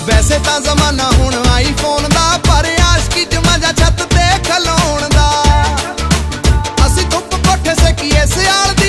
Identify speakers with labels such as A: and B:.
A: वैसे तां जमाना हुण आईफोन दा, पर आशिकी च मजा छत ते खलोण दा। असीं धुप कोठे सेकीए सियाल